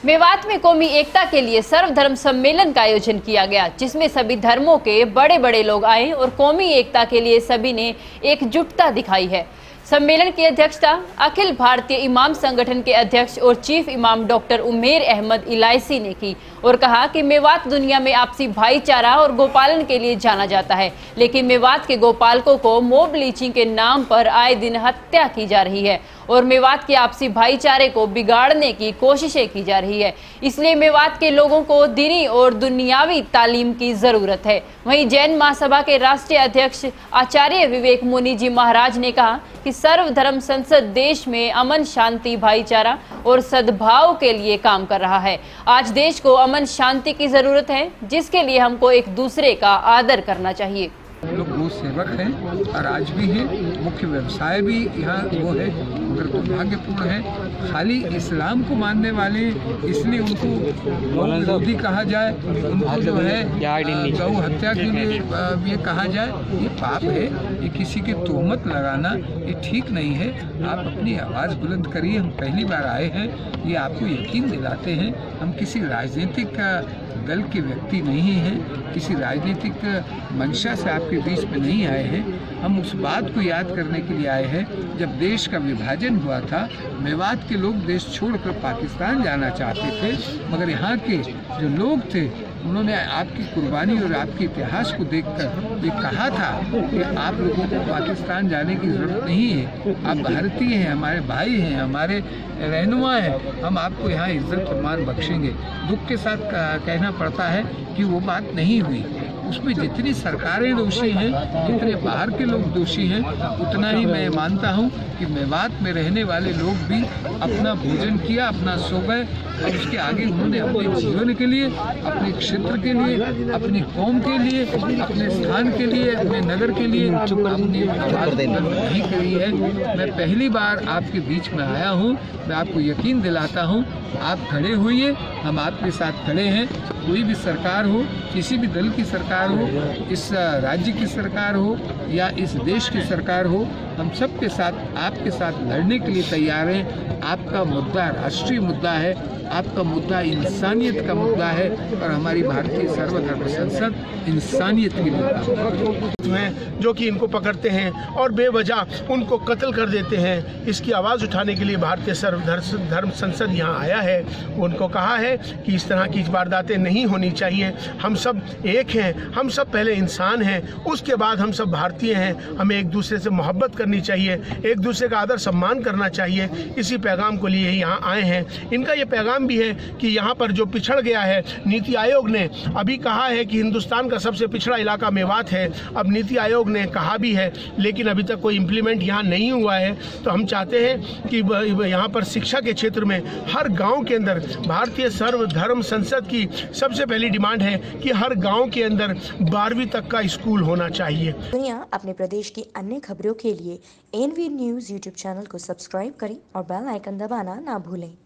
मेवात में कौमी एकता के लिए सर्वधर्म सम्मेलन का आयोजन किया गया, जिसमें सभी धर्मों के बड़े बड़े लोग आए और कौमी एकता के लिए सभी ने एकजुटता दिखाई है। सम्मेलन की अध्यक्षता अखिल भारतीय इमाम संगठन के अध्यक्ष और चीफ इमाम डॉक्टर उमेर अहमद इलायसी ने की और कहा कि मेवात दुनिया में आपसी भाईचारा और गोपालन के लिए जाना जाता है, लेकिन मेवात के गोपालकों को मॉब लीचिंग के नाम पर आए दिन हत्या की जा रही है और मेवात के आपसी भाईचारे को बिगाड़ने की कोशिशें की जा रही है। इसलिए मेवात के लोगों को दीनी और दुनियावी तालीम की जरूरत है। वहीं जैन महासभा के राष्ट्रीय अध्यक्ष आचार्य विवेक मुनि जी महाराज ने कहा कि सर्वधर्म संसद देश में अमन, शांति, भाईचारा और सद्भाव के लिए काम कर रहा है। आज देश को अमन शांति की जरूरत है, जिसके लिए हमको एक दूसरे का आदर करना चाहिए। लोग गो सेवक हैं और आज भी हैं, मुख्य व्यवसाय भी यहाँ वो है, मगर दुर्भाग्यपूर्ण है खाली इस्लाम को मानने वाले, इसलिए उनको गौ विरोधी कहा जाए, उनको जो है गौ हत्या के लिए ये कहा जाए, ये पाप है। ये किसी की तोहमत लगाना ये ठीक नहीं है। आप अपनी आवाज़ बुलंद करिए। हम पहली बार आए हैं, ये आपको यकीन दिलाते हैं हम किसी राजनीतिक दल के व्यक्ति नहीं हैं, किसी राजनीतिक मंशा से आपके बीच में नहीं आए हैं। हम उस बात को याद करने के लिए आए हैं जब देश का विभाजन हुआ था, मेवात के लोग देश छोड़कर पाकिस्तान जाना चाहते थे, मगर यहाँ के जो लोग थे उन्होंने आपकी कुर्बानी और आपके इतिहास को देखकर ये कहा था कि आप लोगों को पाकिस्तान जाने की ज़रूरत नहीं है, आप भारतीय हैं, हमारे भाई हैं, हमारे रहनुमा हैं, हम आपको यहाँ इज्जत सम्मान बख्शेंगे। दुख के साथ कहना पड़ता है कि वो बात नहीं हुई। उसमें जितनी सरकारें दोषी हैं, जितने बाहर के लोग दोषी हैं, उतना ही मैं मानता हूं कि मेवात में रहने वाले लोग भी अपना भोजन किया, अपना सो गए और उसके आगे उन्होंने अपने जीवन के लिए, अपने क्षेत्र के लिए, अपनी कौम के लिए, अपने स्थान के लिए, अपने नगर के लिए अपनी आवाज़ नहीं करी है। मैं पहली बार आपके बीच में आया हूँ, मैं आपको यकीन दिलाता हूँ, आप खड़े होइए, हम आपके साथ खड़े हैं। कोई भी सरकार हो, किसी भी दल की सरकार हो, इस राज्य की सरकार हो या इस देश की सरकार हो, हम सब के साथ आपके साथ लड़ने के लिए तैयार हैं। आपका मुद्दा राष्ट्रीय मुद्दा है, आपका मुद्दा इंसानियत का मुद्दा है और हमारी भारतीय सर्वधर्म संसद इंसानियत के लिए हैं जो कि इनको पकड़ते हैं और बेवजह उनको कत्ल कर देते हैं। इसकी आवाज़ उठाने के लिए भारतीय सर्वधर्म संसद यहाँ आया है। उनको कहा है कि इस तरह की वारदातें नहीं होनी चाहिए। हम सब एक हैं, हम सब पहले इंसान हैं, उसके बाद हम सब भारतीय हैं। हमें एक दूसरे से मोहब्बत करनी चाहिए, एक दूसरे का आदर सम्मान करना चाहिए। इसी पैगाम को लिए यहाँ आए हैं। इनका ये पैगाम भी है कि यहाँ पर जो पिछड़ गया है, नीति आयोग ने अभी कहा है कि हिंदुस्तान का सबसे पिछड़ा इलाका मेवात है। अब नीति आयोग ने कहा भी है, लेकिन अभी तक कोई इम्प्लीमेंट यहाँ नहीं हुआ है। तो हम चाहते हैं कि यहाँ पर शिक्षा के क्षेत्र में हर गांव के अंदर भारतीय सर्वधर्म संसद की सबसे पहली डिमांड है कि हर गांव के अंदर 12वीं तक का स्कूल होना चाहिए। दुनिया अपने प्रदेश की अन्य खबरों के लिए एनवी न्यूज़ यूट्यूब चैनल को सब्सक्राइब करें और बेल आइकन दबाना ना भूलें।